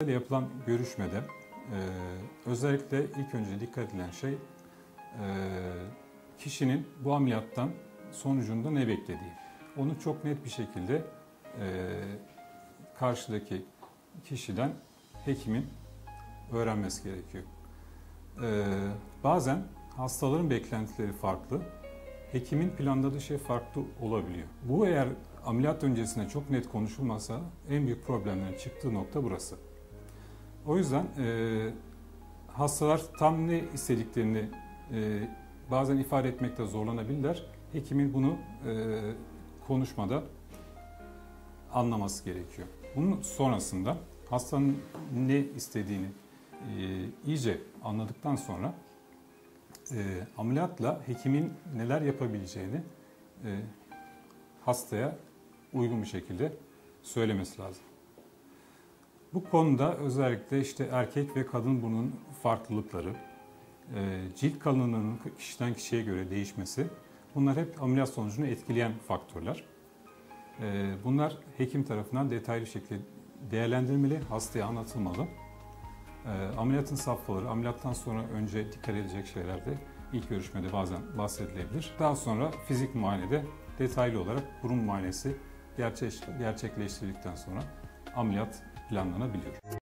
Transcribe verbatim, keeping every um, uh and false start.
Yapılan görüşmede e, özellikle ilk önce dikkat edilen şey e, kişinin bu ameliyattan sonucunda ne beklediği. Onu çok net bir şekilde e, karşıdaki kişiden hekimin öğrenmesi gerekiyor. E, bazen hastaların beklentileri farklı, hekimin planladığı şey farklı olabiliyor. Bu eğer ameliyat öncesinde çok net konuşulmazsa en büyük problemlerin çıktığı nokta burası. O yüzden e, hastalar tam ne istediklerini e, bazen ifade etmekte zorlanabilirler. Hekimin bunu e, konuşmada anlaması gerekiyor. Bunun sonrasında hastanın ne istediğini e, iyice anladıktan sonra e, ameliyatla hekimin neler yapabileceğini e, hastaya uygun bir şekilde söylemesi lazım. Bu konuda özellikle işte erkek ve kadın burnunun farklılıkları, cilt kalınlığının kişiden kişiye göre değişmesi, bunlar hep ameliyat sonucunu etkileyen faktörler. Bunlar hekim tarafından detaylı şekilde değerlendirilmeli, hastaya anlatılmalı. Ameliyatın safhaları, ameliyattan sonra önce dikkat edilecek şeyler de ilk görüşmede bazen bahsedilebilir. Daha sonra fizik muayenede detaylı olarak burun muayenesi gerçekleştirildikten sonra ameliyat planlanabiliyor.